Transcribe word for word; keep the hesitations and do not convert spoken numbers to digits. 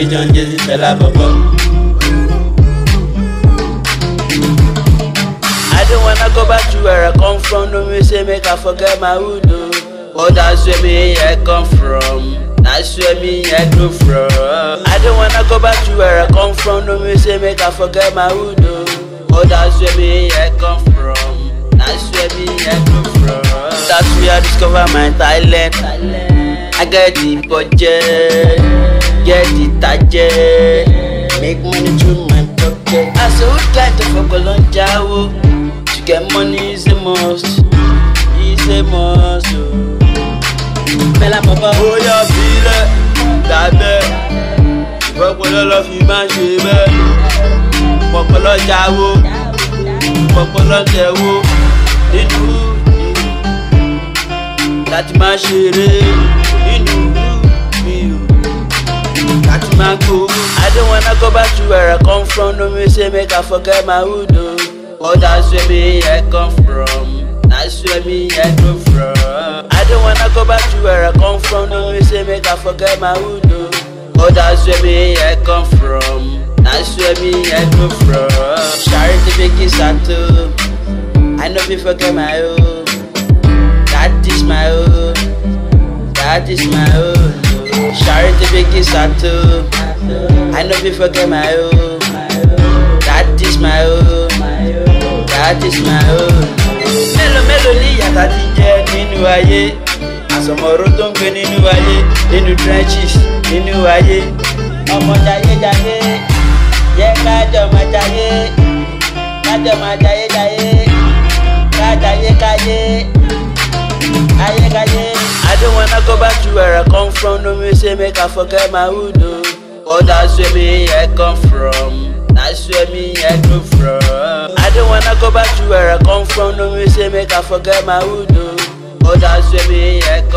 John Jesse Fela Bobo. I don't wanna go back to where I come from. No me say make I forget my hood. Oh, that's where me I come from. That's where me I grew from. I don't wanna go back to where I come from. No me say make I forget my hood. Oh, that's where me I come from. That's where me I grew from. That's where I discover my talent. I get the budget, get the target, make money through my pocket. I so would like to focus on Jawo. To get money is a must, is a must. Fela Bobo. Oh yeah, feel it, that bad. Pọpọlọ lọ fi máa ṣe bẹ́ẹ̀. Pọpọlọ jáwó, pọpọlọ tẹ̀wó. Nínú láti máa ṣeré. Nínú mi ò láti máa gbó. I don't wanna go back to where I come from. No me say make I forget my hood. Oh, that's where me I come from. That's where me I go from. I don't wanna go back to where I come from. No me say make I forget my hood. Oh, that's where me I come from. That's where me I go from. Charity big Sato. I know we forget my own. That is my own. That is my own. Charity big Sato. I know we forget my own. That is my own. That is my own. Mélòó mélòó ni yàtà ti jẹ nínú ayé. Àsọmọ̀rọ̀ tó ń gbé nínú ayé. Nínú trenches, nínú ayé. Ọmọ jayé jayé. Yẹ kájọ máa jayé. Kájọ máa jayé jayé. Kájayé káyé. Ayé káyé. I don't wanna go back to where I come from. No me say make I forget my hood. Oh, that's where me I come from. That's where me I grew from. I don't wanna go back to where I come from. No me say make I forget my hood. Oh, that's where me I